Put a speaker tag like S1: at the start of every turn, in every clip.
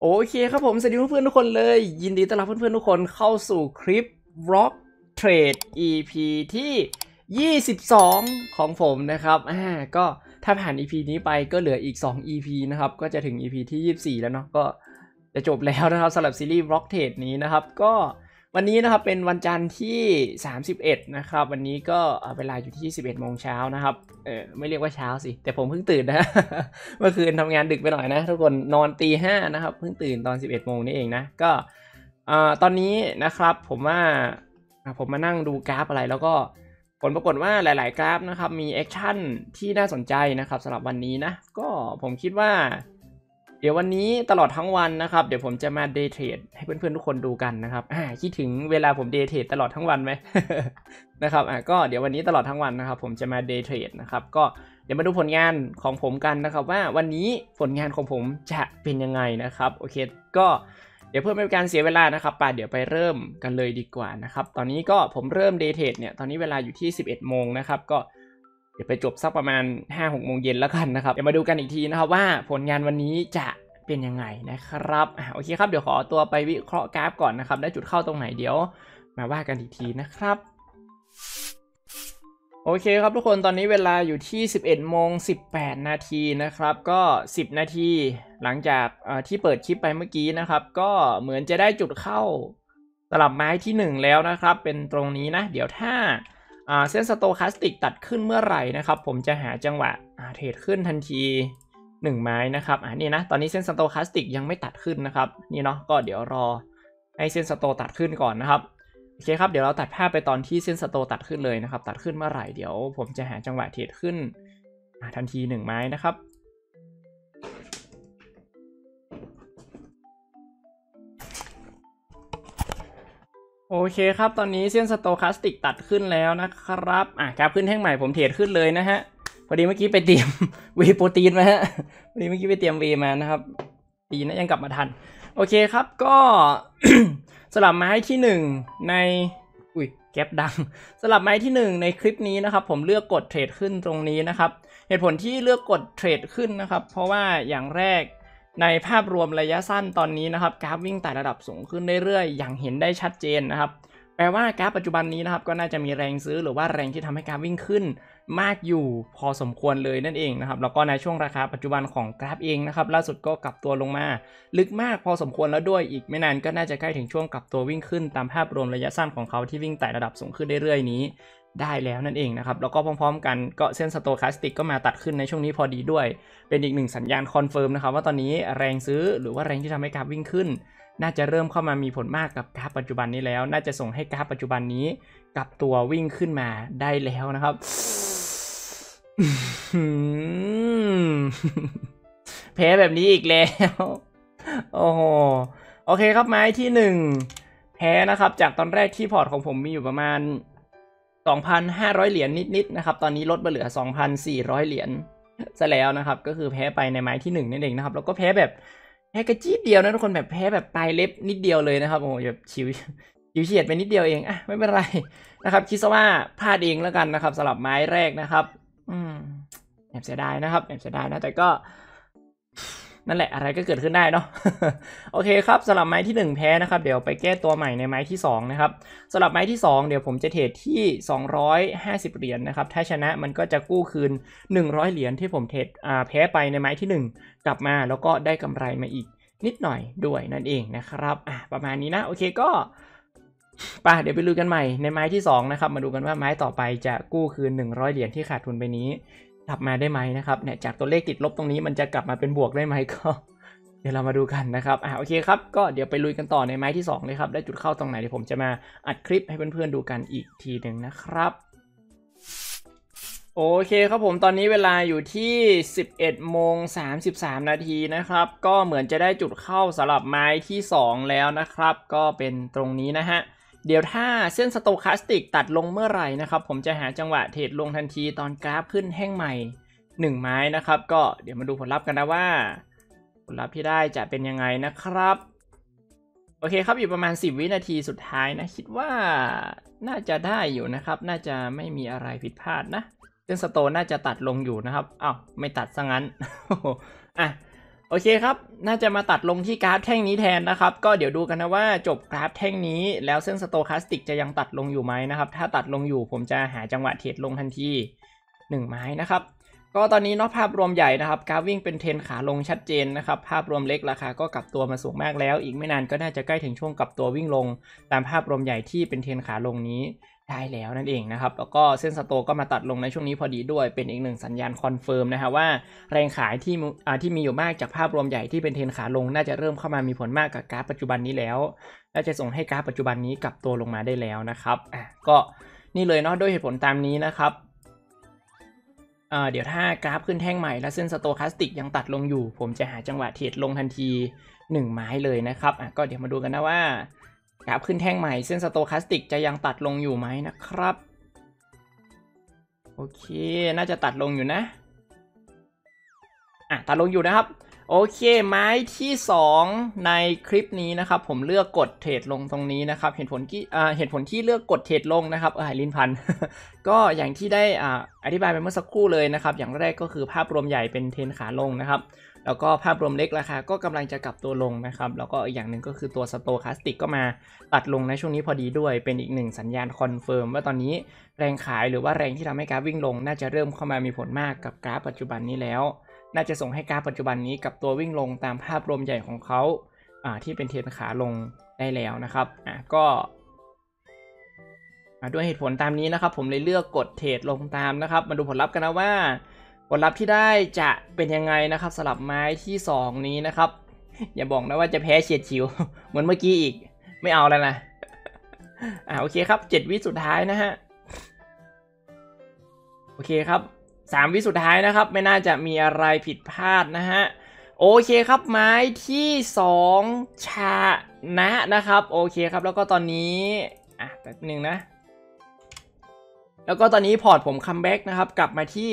S1: โอเคครับผมสวัสดีเพื่อนๆทุกคนเลยยินดีต้อนรับเพื่อนๆทุกคนเข้าสู่คลิป Rock Trade EP ที่22ของผมนะครับก็ถ้าผ่าน EP นี้ไปก็เหลืออีก2 EP นะครับก็จะถึง EP ที่24แล้วเนาะก็จะจบแล้วนะครับสำหรับซีรีส์ Rock Trade นี้นะครับก็วันนี้นะครับเป็นวันจันทร์ที่31นะครับวันนี้ก็เวลาอยู่ที่11 โมงเช้านะครับไม่เรียกว่าเช้าสิแต่ผมเพิ่งตื่นนะ เมื่อคืนทำงานดึกไปหน่อยนะทุกคนนอนตี 5นะครับเพิ่งตื่นตอน11 โมงนี่เองนะก็ตอนนี้นะครับผมมานั่งดูกราฟอะไรแล้วก็ผลปรากฏว่าหลายๆกราฟนะครับมีแอคชั่นที่น่าสนใจนะครับสำหรับวันนี้นะก็ผมคิดว่าเดี๋ยววันนี้ตลอดทั้งวันนะครับเดี๋ยวผมจะมาเดย์เทรดให้เพื่อนๆทุกคนดูกันนะครับคิดถึงเวลาผมเดย์เทรดตลอดทั้งวันไหม นะครับก็เดี๋ยววันนี้ตลอดทั้งวันนะครับผมจะมาเดย์เทรดนะครับก็เดี๋ยวมาดูผลงานของผมกันนะครับว่าวันนี้ผลงานของผมจะเป็นยังไงนะครับโอเคก็เดี๋ยวเพื่อไม่เป็นการเสียเวลานะครับเดี๋ยวไปเริ่มกันเลยดีกว่านะครับตอนนี้ก็ผมเริ่มเดย์เทรดเนี่ยตอนนี้เวลาอยู่ที่11 โมงนะครับก็เดี๋ยวไปจบสักประมาณ 5-6 โมงเย็นแล้วกันนะครับเดี๋ยวมาดูกันอีกทีนะครับว่าผลงานวันนี้จะเป็นยังไงนะครับโอเคครับเดี๋ยวขอตัวไปวิเคราะห์กราฟก่อนนะครับได้จุดเข้าตรงไหนเดี๋ยวมาว่ากันอีกทีนะครับโอเคครับทุกคนตอนนี้เวลาอยู่ที่11 โมง 18 นาทีนะครับก็10 นาทีหลังจากที่เปิดคลิปไปเมื่อกี้นะครับก็เหมือนจะได้จุดเข้าสลับไม้ที่1แล้วนะครับเป็นตรงนี้นะเดี๋ยวถ้าเส้นสโตคาสติกตัดขึ้นเมื่อไหร่นะครับผมจะหาจังหวะเทรดขึ้นทันที1 ไม้นะครับนี่นะตอนนี้เส้นสโตคาสติกยังไม่ตัดขึ้นนะครับนี่เนาะก็เดี๋ยวรอให้เส้นสโตตัดขึ้นก่อนนะครับโอเคครับเดี๋ยวเราตัดภาพไปตอนที่เส้นสโตตัดขึ้นเลยนะครับตัดขึ้นเมื่อไหร่เดี๋ยวผมจะหาจังหวะเทรดขึ้นทันที1 ไม้นะครับโอเคครับตอนนี้เส้นสโตคาสติกตัดขึ้นแล้วนะครับกราฟขึ้นแท่งใหม่ผมเทรดขึ้นเลยนะฮะพอดีเมื่อกี้ไปเตรียมวีโปรตีนมาฮะพอดีเมื่อกี้ไปเตรียมวีมานะครับดีนะยังกลับมาทันโอเคครับก็ สลับไม้ที่1ในแก๊ปดังสลับไม้ที่1ในคลิปนี้นะครับผมเลือกกดเทรดขึ้นตรงนี้นะครับเหตุผลที่เลือกกดเทรดขึ้นนะครับเพราะว่าอย่างแรกในภาพรวมระยะสั้นตอนนี้นะครับกราฟวิ่งไต่ระดับสูงขึ้นเรื่อยๆอย่างเห็นได้ชัดเจนนะครับแปลว่ากราฟปัจจุบันนี้นะครับก็น่าจะมีแรงซื้อหรือว่าแรงที่ทำให้กราฟวิ่งขึ้นมากอยู่พอสมควรเลยนั่นเองนะครับแล้วก็ในช่วงราคาปัจจุบันของกราฟเองนะครับล่าสุดก็กลับตัวลงมาลึกมากพอสมควรแล้วด้วยอีกไม่นานก็น่าจะใกล้ถึงช่วงกลับตัววิ่งขึ้นตามภาพรวมระยะสั้นของเขาที่วิ่งไต่ระดับสูงขึ้นเรื่อยๆนี้ได้แล้วนั่นเองนะครับแล้วก็พร้อมๆกันก็เส้นสโตคาสติกก็มาตัดขึ้นในช่วงนี้พอดีด้วยเป็นอีก1สัญญาณคอนเฟิร์มนะครับว่าตอนนี้แรงซื้อหรือว่าแรงที่ทำให้กราฟวิ่งขึ้นน่าจะเริ่มเข้ามามีผลมากกับกราฟปัจจุบันนี้แล้วน่าจะส่งให้กราฟปัจจุบันนี้กลับตัววิ่งขึ้นมาได้แล้วนะครับ แพ้แบบนี้อีกแล้วโอ้โหโอเคครับไม้ที่1แพ้นะครับจากตอนแรกที่พอร์ตของผมมีอยู่ประมาณ 2,500 เหรียญนิดๆนะครับตอนนี้ลดมาเหลือ 2,400 เหรียญซะแล้วนะครับก็คือแพ้ไปในไม้ที่1นั่นเองนะครับแล้วก็แพ้กระจี๊ดเดียวนะทุกคนแบบแพ้แบบปลายเล็บนิดเดียวเลยนะครับโอ้โหแบบชิวเฉียดไปนิดเดียวเองไม่เป็นไรนะครับคิดซะว่าพลาดเองแล้วกันนะครับสำหรับไม้แรกนะครับแอบเสียดายนะครับแอบเสียดายนะแต่ก็นั่นแหละอะไรก็เกิดขึ้นได้เนาะ โอเคครับสำหรับไม้ที่1แพ้นะครับเดี๋ยวไปแก้ตัวใหม่ในไม้ที่2นะครับสำหรับไม้ที่2เดี๋ยวผมจะเทรดที่250 เหรียญนะครับถ้าชนะมันก็จะกู้คืน100 เหรียญที่ผมเทรดแพ้ไปในไม้ที่1กลับมาแล้วก็ได้กำไรมาอีกนิดหน่อยด้วยนั่นเองนะครับประมาณนี้นะโอเคก็เดี๋ยวไปดูกันใหม่ในไม้ที่2นะครับมาดูกันว่าไม้ต่อไปจะกู้คืน100 เหรียญที่ขาดทุนไปนี้กลับมาได้ไหมนะครับเนี่ยจากตัวเลขติดลบตรงนี้มันจะกลับมาเป็นบวกได้ไหมก็เดี๋ยวเรามาดูกันนะครับโอเคครับก็เดี๋ยวไปลุยกันต่อในไม้ที่2เลยครับได้จุดเข้าตรงไหนเดี๋ยวผมจะมาอัดคลิปให้เพื่อนๆดูกันอีกทีหนึ่งนะครับโอเคครับผมตอนนี้เวลาอยู่ที่11 โมง 33 นาทีนะครับก็เหมือนจะได้จุดเข้าสำหรับไม้ที่2แล้วนะครับก็เป็นตรงนี้นะฮะเดี๋ยวถ้าเส้นสโตคาสติกตัดลงเมื่อไหร่นะครับผมจะหาจังหวะเทรดลงทันทีตอนกราฟขึ้นแห้งใหม่1 ไม้นะครับก็เดี๋ยวมาดูผลลัพธ์กันนะว่าผลลัพธ์ที่ได้จะเป็นยังไงนะครับโอเคครับอยู่ประมาณ10 วินาทีสุดท้ายนะคิดว่าน่าจะได้อยู่นะครับน่าจะไม่มีอะไรผิดพลาดนะเส้นสโตน่าจะตัดลงอยู่นะครับไม่ตัดซะงั้นโอเคครับน่าจะมาตัดลงที่กราฟแท่งนี้แทนนะครับก็เดี๋ยวดูกันนะว่าจบกราฟแท่งนี้แล้วเส้นสโตแคสติกจะยังตัดลงอยู่ไหมนะครับถ้าตัดลงอยู่ผมจะหาจังหวะเทรดลงทันที1ไม้นะครับก็ตอนนี้เนาะภาพรวมใหญ่นะครับกราฟวิ่งเป็นเทรนขาลงชัดเจนนะครับภาพรวมเล็กราคาก็กลับตัวมาสูงมากแล้วอีกไม่นานก็น่าจะใกล้ถึงช่วงกลับตัววิ่งลงตามภาพรวมใหญ่ที่เป็นเทรนขาลงนี้ได้แล้วนั่นเองนะครับแล้วก็เส้นสโตก็มาตัดลงในช่วงนี้พอดีด้วยเป็นอีกหนึ่งสัญญาณคอนเฟิร์มนะครับว่าแรงขายที่มีอยู่มากจากภาพรวมใหญ่ที่เป็นเทรนขาลงน่าจะเริ่มเข้ามามีผลมากกับกราฟปัจจุบันนี้แล้วน่าจะส่งให้กราฟปัจจุบันนี้กลับตัวลงมาได้แล้วนะครับก็นี่เลยเนาะด้วยเหตุผลตามนี้นะครับเดี๋ยวถ้ากราฟขึ้นแท่งใหม่และเส้นสโตแคสติกยังตัดลงอยู่ผมจะหาจังหวะเทรดลงทันที1ไม้เลยนะครับก็เดี๋ยวมาดูกันนะว่ากราฟขึ้นแท่งใหม่เส้นสโตแคสติกจะยังตัดลงอยู่ไหมนะครับโอเคน่าจะตัดลงอยู่นะตัดลงอยู่นะครับโอเคไม้ที่2ในคลิปนี้นะครับผมเลือกกดเทรดลงตรงนี้นะครับเหตุผลที่เลือกกดเทรดลงนะครับลิ้นพัน ก็อย่างที่ได้อธิบายไปเมื่อสักครู่เลยนะครับอย่างแรกก็คือภาพรวมใหญ่เป็นเทรนขาลงนะครับแล้วก็ภาพรวมเล็กราคาก็กำลังจะกลับตัวลงนะครับแล้วก็อีกอย่างหนึ่งก็คือตัวสโตแคสติกก็มาตัดลงในช่วงนี้พอดีด้วยเป็นอีกหนึ่งสัญญาณคอนเฟิร์มว่าตอนนี้แรงขายหรือว่าแรงที่ทำให้กราฟวิ่งลงน่าจะเริ่มเข้ามามีผลมากกับกราฟปัจจุบันนี้แล้วน่าจะส่งให้กราฟปัจจุบันนี้กับตัววิ่งลงตามภาพรวมใหญ่ของเขาที่เป็นเทรนขาลงได้แล้วนะครับก็ด้วยเหตุผลตามนี้นะครับผมเลยเลือกกดเทรดลงตามนะครับมาดูผลลัพธ์กันนะว่าผลลัพธ์ที่ได้จะเป็นยังไงนะครับสำหรับไม้ที่2นี้นะครับอย่าบอกนะว่าจะแพ้เฉียดฉิว เหมือนเมื่อกี้อีกไม่เอาแล้วนะโอเคครับ7วิสุดท้ายนะฮะโอเคครับ3วิสุดท้ายนะครับไม่น่าจะมีอะไรผิดพลาดนะฮะโอเคครับไม้ที่2ชนะครับโอเคครับแล้วก็ตอนนี้แป๊บนึงนะแล้วก็ตอนนี้พอร์ตผมคัมแบ็กนะครับกลับมาที่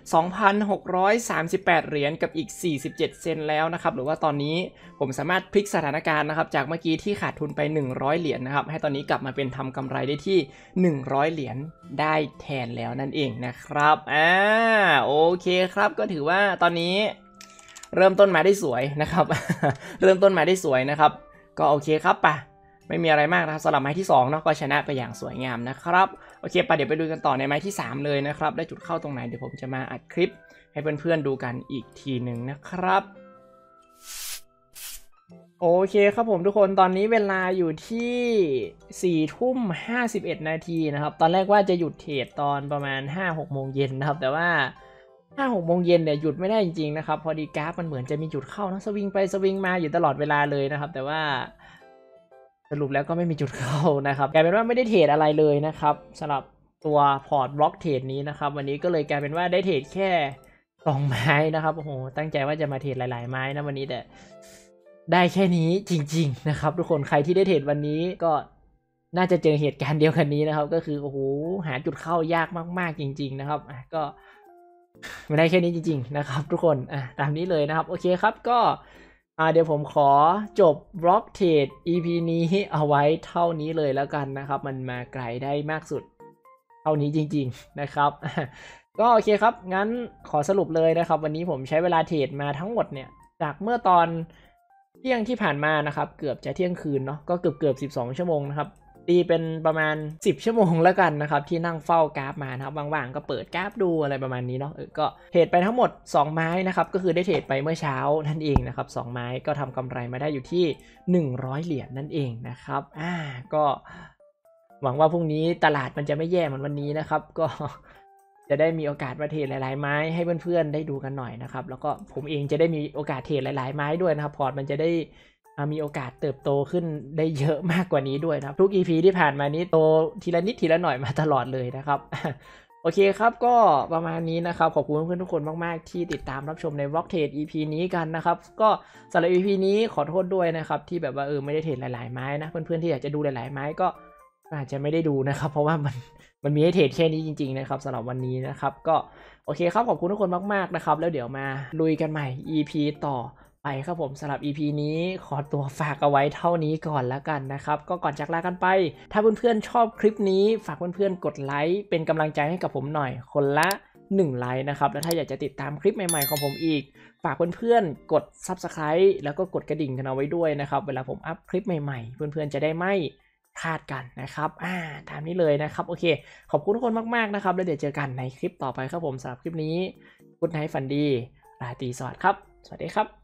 S1: 2,638 เหรียญกับอีก47เซนแล้วนะครับหรือว่าตอนนี้ผมสามารถพลิกสถานการณ์นะครับจากเมื่อกี้ที่ขาดทุนไป100เหรียญนะครับให้ตอนนี้กลับมาเป็นทำกำไรได้ที่100เหรียญได้แทนแล้วนั่นเองนะครับโอเคครับก็ถือว่าตอนนี้เริ่มต้นมาได้สวยนะครับ เริ่มต้นมาได้สวยนะครับก็โอเคครับป่ะไม่มีอะไรมากนะครับสำหรับไม้ที่2เนาะก็ชนะไปอย่างสวยงามนะครับโอเคเดี๋ยวไปดูกันต่อในไม้ที่3เลยนะครับได้จุดเข้าตรงไหนเดี๋ยวผมจะมาอัดคลิปให้เพื่อนๆดูกันอีกทีหนึ่งนะครับโอเคครับผมทุกคนตอนนี้เวลาอยู่ที่4:51 นาทีนะครับตอนแรกว่าจะหยุดเทรดตอนประมาณ 5-6 โมงเย็นนะครับแต่ว่า 5-6 โมงเย็นเนี่ยหยุดไม่ได้จริงๆนะครับพอดีกราฟมันเหมือนจะมีจุดเข้านะสวิงไปสวิงมาอยู่ตลอดเวลาเลยนะครับแต่ว่าสรุปแล้วก็ไม่มีจุดเข้านะครับกลายเป็นว่าไม่ได้เทรดอะไรเลยนะครับสำหรับตัวพอร์ตบล็อกเทรดนี้นะครับวันนี้ก็เลยกลายเป็นว่าได้เทรดแค่2ไม้นะครับโอ้โหตั้งใจว่าจะมาเทรดหลายๆไม้นะวันนี้แต่ได้แค่นี้จริงๆนะครับทุกคนใครที่ได้เทรดวันนี้ก็น่าจะเจอเหตุการณ์เดียวกันนี้นะครับก็คือโอ้โหหาจุดเข้ายากมากๆจริงๆนะครับก็ไม่ได้แค่นี้จริงๆนะครับทุกคนตามนี้เลยนะครับโอเคครับก็เดี๋ยวผมขอจบบล็อกเทรด EP นี้เอาไว้เท่านี้เลยแล้วกันนะครับมันมาไกลได้มากสุดเท่านี้จริงๆนะครับก็โอเคครับงั้นขอสรุปเลยนะครับวันนี้ผมใช้เวลาเทรดมาทั้งหมดเนี่ยจากเมื่อตอนเที่ยงที่ผ่านมานะครับเกือบจะเที่ยงคืนเนาะก็เกือบ12ชั่วโมงนะครับตีเป็นประมาณ10ชั่วโมงแล้วกันนะครับที่นั่งเฝ้ากราฟมานะครับว่างๆก็เปิดกราฟดูอะไรประมาณนี้เนาะก็เทรดไปทั้งหมด2ไม้นะครับก็คือได้เทรดไปเมื่อเช้านั่นเองนะครับ2ไม้ก็ทำกำไรมาได้อยู่ที่100เหรียญนั่นเองนะครับก็หวังว่าพรุ่งนี้ตลาดมันจะไม่แย่เหมือนวันนี้นะครับก็จะได้มีโอกาสมาเทรดหลายๆไม้ให้เพื่อนๆได้ดูกันหน่อยนะครับแล้วก็ผมเองจะได้มีโอกาสเทรดหลายๆไม้ด้วยนะครับพอร์ตมันจะได้มีโอกาสเติบโตขึ้นได้เยอะมากกว่านี้ด้วยนะครับทุก EP ที่ผ่านมานี้โตทีละนิดทีละหน่อยมาตลอดเลยนะครับ โอเคครับก็ประมาณนี้นะครับขอบคุณเพื่อนๆทุกคนมากๆที่ติดตามรับชมใน Vlog Trade EP นี้กันนะครับก็สำหรับ EP นี้ขอโทษด้วยนะครับที่แบบว่าไม่ได้เทรดหลายๆไม้นะเพื่อนๆที่อยากจะดูหลายๆไม้ก็อาจจะไม่ได้ดูนะครับเพราะว่ามันมีให้เทรดแค่นี้จริงๆนะครับสำหรับวันนี้นะครับก็โอเคครับขอบคุณทุกคนมากๆนะครับแล้วเดี๋ยวมาลุยกันใหม่ EP ต่อไปครับผมสำหรับ EP นี้ขอตัวฝากเอาไว้เท่านี้ก่อนแล้วกันนะครับก็ก่อนจากลากันไปถ้าเพื่อนๆชอบคลิปนี้ฝากเพื่อนๆกดไลค์เป็นกำลังใจให้กับผมหน่อยคนละ 1 ไลค์นะครับแล้วถ้าอยากจะติดตามคลิปใหม่ๆของผมอีกฝากเพื่อนๆกด Subscribe แล้วก็กดกระดิ่งกันเอาไว้ด้วยนะครับเวลาผมอัพคลิปใหม่ๆเพื่อนๆจะได้ไม่พลาดกันนะครับตามนี้เลยนะครับโอเคขอบคุณทุกคนมากๆนะครับแล้วเดี๋ยวเจอกันในคลิปต่อไปครับผมสำหรับคลิปนี้กุ๊ดไนท์ฝันดีราตรีสวัสดิ์ครับสวัสดีครับ